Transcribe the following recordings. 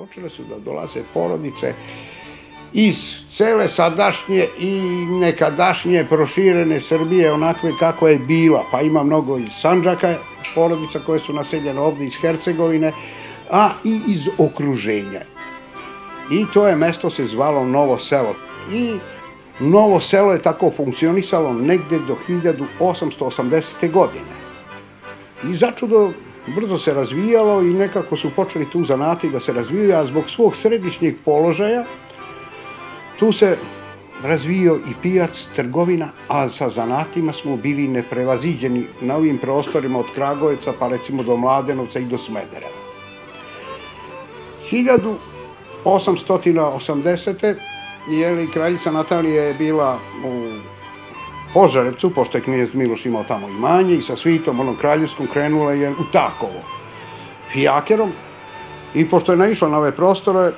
počele su da dolaze porodice iz cele sadašnje i nekadašnje proširene Srbije, onakve kako je bila. Pa ima mnogo iz Sandžaka, porodica koje su naseljene ovde iz Hercegovine, a i iz okruženja. I to je mesto se zvalo Novo Selo. I Novo Selo je tako funkcionisalo negde do 1880. godine. I začudo brzo se razvijalo i nekako su počeli tu zanati da se razvijaju, a zbog svog središnjeg položaja tu se razvijao i pijac, trgovina, a sa zanatima smo bili neprevaziđeni na ovim prostorima od Kragujevca pa recimo do Mladenovca i do Smedereva. 1880. kraljica Natalija je bila u Požarevcu, pošto je knez Miloš imao tamo imanje, i sa svitom onom kraljevskom krenula je u Takovo fijakerom, i pošto je naišla na ove prostore,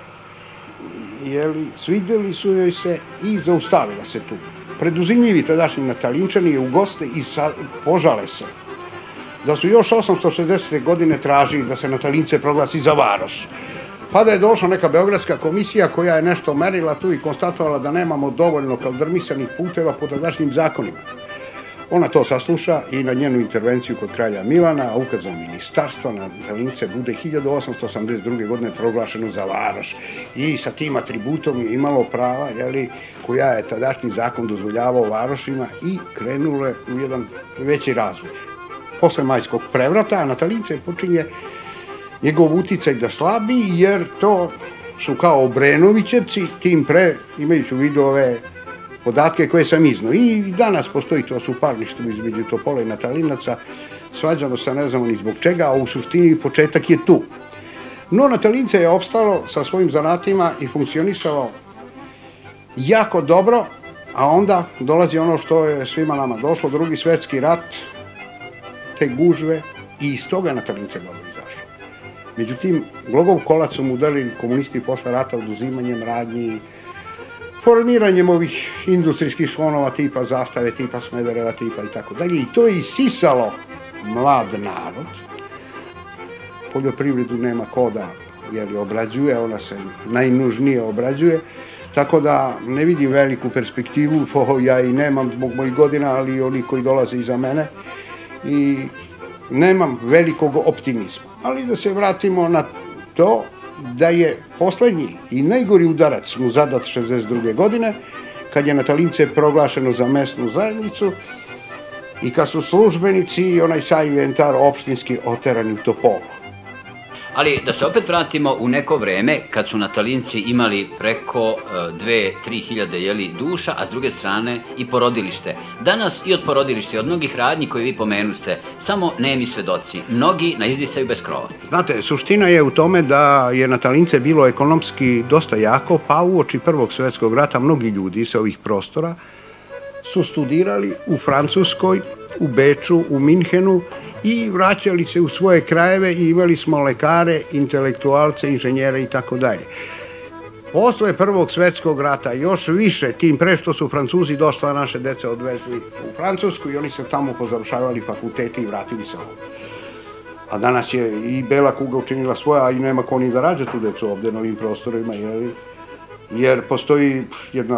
svideli su joj se i zaustavila se tu. Preduzimljivi tadašnji Natalinčani je u goste i požale se da su još 860. godine tražili da se Natalince proglasi za varoš. Pa da je došla neka beogradska komisija koja je nešto merila tu i konstatovala da nemamo dovoljno kaldrmisanih puteva po tadašnjim zakonima. Ona to sasluša i na njenu intervenciju kod kralja Milana, a ukazom ministarstva na Natalince bude 1882. godine proglašeno za varoš. I sa tim atributom je imalo prava, koja je tadašnji zakon dozvoljavao varošima, i krenule u jedan veći razvoj. Posle majskog prevrata Natalince počinje njegov uticaj da slabi, jer to su kao Obrenovićevci, tim pre, imajući u vidu ove podatke koje sam iznao. I danas postoji to suparništvo između Topola i Natalinaca, svađamo se ne znamo ni zbog čega, a u suštini početak je tu. No, Natalince je opstalo sa svojim zanatima i funkcionisalo jako dobro, a onda dolazi ono što je svima nama došlo, Drugi svetski rat, te gužve, i iz toga Natalince dobro izašlo. Međutim, glogov kolac su mu udarili komunisti posle rata oduzimanjem radnji, formiranjem ovih industrijskih slonova tipa Zastave, tipa Smedereva, tipa i tako dalje. I to je isisalo mlad narod. Poljoprivredu nema ko da obrađuje, ona se najnužnije obrađuje, tako da ne vidim veliku perspektivu, ja i nemam zbog mojih godina, ali i oni koji dolaze iza mene, i nemam velikog optimizma. Ali da se vratimo na to da je poslednji i najgori udarac mu zadat 62. godine, kad je Natalince proglašeno za mesnu zajednicu i kad su službenici i onaj sav inventar opštinski oterani u Topolu. Ali da se opet vratimo u neko vreme kad su Natalinci imali preko 2-3 hiljade duša, a s druge strane i porodilište. Danas i od porodilišta i od mnogih radnji koje vi pomenuli ste, samo nemi svedoci, mnogi na izdisaju bez krova. Znate, suština je u tome da je Natalince bilo ekonomski dosta jako, pa uoči Prvog svetskog rata mnogi ljudi sa ovih prostora su studirali u Francuskoj, u Beču, u Minhenu, i vraćali se u svoje krajeve i imali smo lekare, intelektualce, inženjere i tako dalje. Posle Prvog svetskog rata još više, tim pre što su Francuzi dosta naše dece odvezli u Francusku i oni se tamo pozavršavali fakultete i vratili se ovdje. A danas je i bela kuga učinila svoja, a i nema ko ni da rađa tu decu ovde na ovim prostorima, jer postoji jedna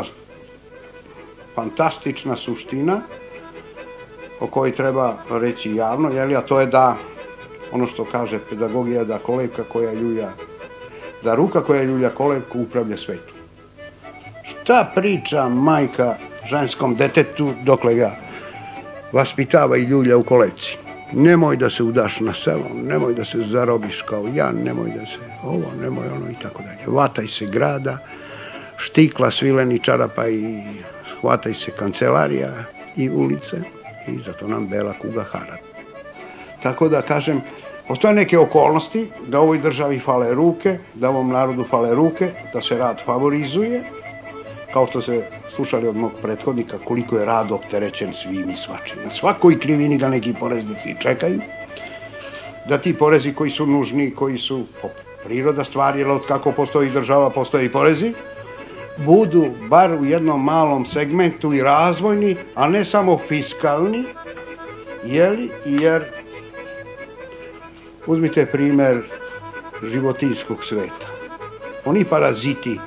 fantastična suština o kojoj treba reći javno, a to je da, ono što kaže pedagogija, da ruka koja ljulja kolevku upravlja svetu. Šta priča majka ženskom detetu dokle ga vaspitava i ljulja u kolevci? Nemoj da se udaš na selo, nemoj da se zarobiš kao ja, nemoj da se ovo, nemoj ono i tako dalje. Vataj se grada, štikla, svileni čarapa i hvataj se kancelarija i ulice. I zato nam bela kuga hara. Tako da, kažem, postoje neke okolnosti da ovoj državi fale ruke, da ovom narodu fale ruke, da se rad favorizuje, kao što se slušali od mog prethodnika koliko je rad opterećen svim i svačim. Na svakoj krivini ga neki poreznici čekaju, da ti porezi koji su nužni, koji su priroda stvari, jer od kako postoji država, postoje i porezi, budu bar u jednom malom segmentu i razvojni, a ne samo fiskalni, jer uzmite primer životinjskog sveta. Oni paraziti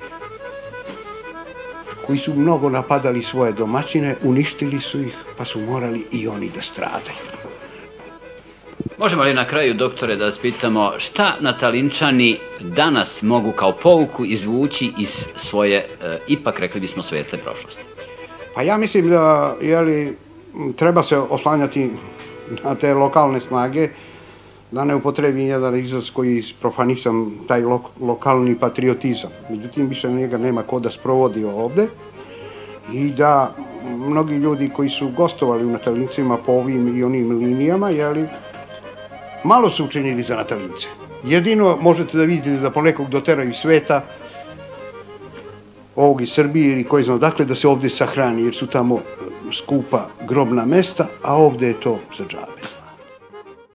koji su mnogo napadali svoje domaćine, uništili su ih, pa su morali i oni da stradaju. Možemo li na kraju, doktore, da vas pitamo šta Natalinčani danas mogu kao pouku izvući iz svoje, ipak rekli bismo, svetle prošlosti? Pa ja mislim da treba se oslanjati na te lokalne snage, da ne upotrebim jedan izraz koji profanisam, taj lokalni patriotizam. Međutim, više njega nema ko da sprovodi ovde i da mnogi ljudi koji su gostovali u Natalincima po ovim i onim linijama, malo su učinili za Natalince. Jedino možete da vidite da ponekog doteraju sveta, ovog iz Srbije ili koji zna dakle, da se ovde sahrani, jer su tamo skupa grobna mesta, a ovde je to za džabe.